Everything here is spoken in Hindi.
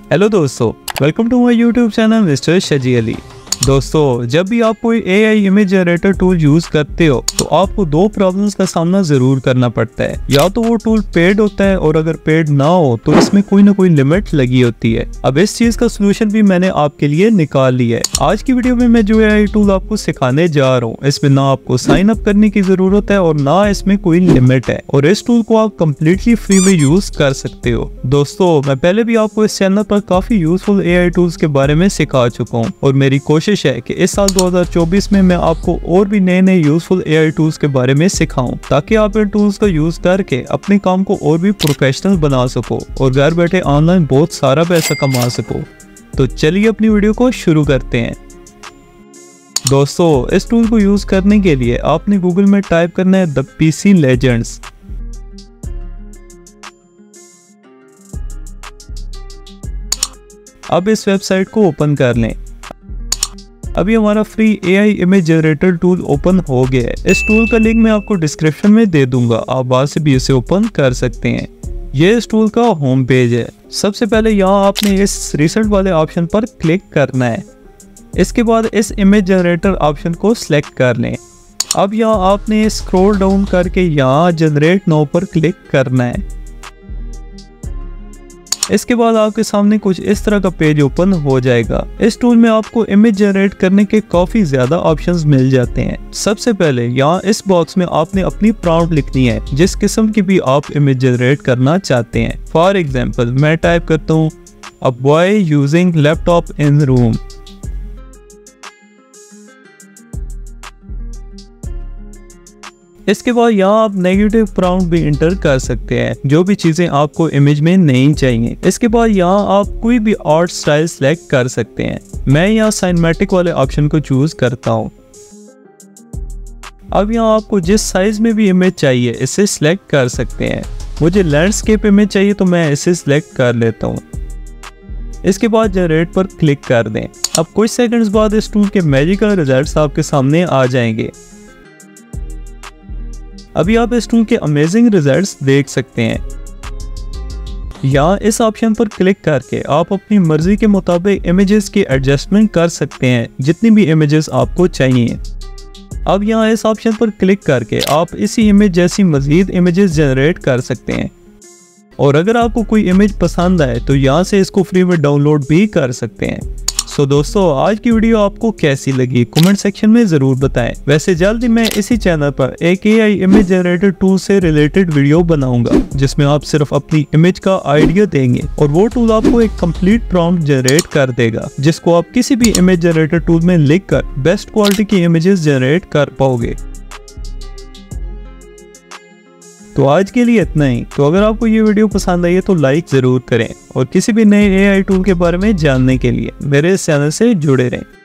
हेलो दोस्तों, welcome to my YouTube channel mister Shaji Ali. दोस्तों, जब भी आप कोई AI image generator tool use करते हो तो आपको दो प्रॉब्लम्स का सामना जरूर करना पड़ता है। या तो वो टूल पेड होता है और अगर पेड ना हो तो इसमें कोई ना कोई लिमिट लगी होती है। अब इस चीज का सोल्यूशन भी मैंने आपके लिए निकाल लिया है। आज की वीडियो में मैं जो AI टूल आपको सिखाने जा रहा हूँ, इसमें ना आपको साइन अप करने की जरूरत है और ना इसमें कोई लिमिट है और इस टूल को आप कम्प्लीटली फ्री में यूज कर सकते हो। दोस्तों, मैं पहले भी आपको इस चैनल पर काफी यूजफुल AI टूल्स के बारे में सिखा चुका हूँ और मेरी कोशिश है कि इस साल 2024 में मैं आपको और भी नए यूजफुल AI टूल्स के बारे में सिखाऊं ताकि आप इन टूल्स का यूज करके अपने काम को और भी प्रोफेशनल बना सको और घर बैठे ऑनलाइन बहुत सारा पैसा कमा सको। तो चलिए अपनी वीडियो को शुरू करते हैं। दोस्तों, इस टूल को यूज करने के लिए आपने गूगल में टाइप करना है द PC Legends। अब इस वेबसाइट को ओपन कर लें। अभी हमारा free AI image generator tool open हो गया है। इस टूल का लिंक मैं आपको डिस्क्रिप्शन में दे दूंगा, आप वहां से भी इसे ओपन कर सकते हैं। ये इस टूल का होम पेज है। सबसे पहले यहाँ आपने इस रिसेंट वाले ऑप्शन पर क्लिक करना है। इसके बाद इस इमेज जनरेटर ऑप्शन को सिलेक्ट कर लें। अब यहाँ आपने स्क्रॉल डाउन करके यहाँ जनरेट नाउ पर क्लिक करना है। इसके बाद आपके सामने कुछ इस तरह का पेज ओपन हो जाएगा। इस टूल में आपको इमेज जनरेट करने के काफी ज्यादा ऑप्शंस मिल जाते हैं। सबसे पहले यहाँ इस बॉक्स में आपने अपनी प्रॉम्प्ट लिखनी है जिस किस्म की भी आप इमेज जनरेट करना चाहते हैं। फॉर एग्जाम्पल मैं टाइप करता हूँ a boy using laptop in room. इसके बाद यहाँ आप नेगेटिव प्रॉम्प्ट भी इंटर कर सकते हैं, जो भी चीजें आपको इमेज में नहीं चाहिए। इसके बाद यहाँ आप कोई भी आर्ट स्टाइल सेलेक्ट कर सकते हैं। मैं यहाँ सिनेमैटिक वाले ऑप्शन को चूज करता हूँ। अब यहाँ आपको जिस साइज में भी इमेज चाहिए इसे सिलेक्ट कर सकते हैं। मुझे लैंडस्केप इमेज चाहिए तो मैं इसे सिलेक्ट कर लेता हूँ। इसके बाद जनरेट पर क्लिक कर दें। अब कुछ सेकंड्स बाद इस टूल के मैजिकल रिजल्ट्स आपके सामने आ जाएंगे। अभी आप इस टूल के अमेजिंग रिजल्ट्स देख सकते हैं। यहाँ इस ऑप्शन पर क्लिक करके आप अपनी मर्जी के मुताबिक इमेजेस की एडजस्टमेंट कर सकते हैं, जितनी भी इमेजेस आपको चाहिए। अब यहाँ इस ऑप्शन पर क्लिक करके आप इसी इमेज जैसी मजीद इमेजेस जनरेट कर सकते हैं और अगर आपको कोई इमेज पसंद आए तो यहाँ से इसको फ्री में डाउनलोड भी कर सकते हैं। सो दोस्तों, आज की वीडियो आपको कैसी लगी कमेंट सेक्शन में जरूर बताएं। वैसे जल्द ही मैं इसी चैनल पर एक AI इमेज जनरेटर टूल से रिलेटेड वीडियो बनाऊंगा जिसमें आप सिर्फ अपनी इमेज का आइडिया देंगे और वो टूल आपको एक कंप्लीट प्रॉम्प्ट जनरेट कर देगा जिसको आप किसी भी इमेज जनरेटर टूल में लिखकर बेस्ट क्वालिटी की इमेजेस जनरेट कर पाओगे। तो आज के लिए इतना ही। तो अगर आपको ये वीडियो पसंद आई है तो लाइक जरूर करें और किसी भी नए AI टूल के बारे में जानने के लिए मेरे इस चैनल से जुड़े रहें।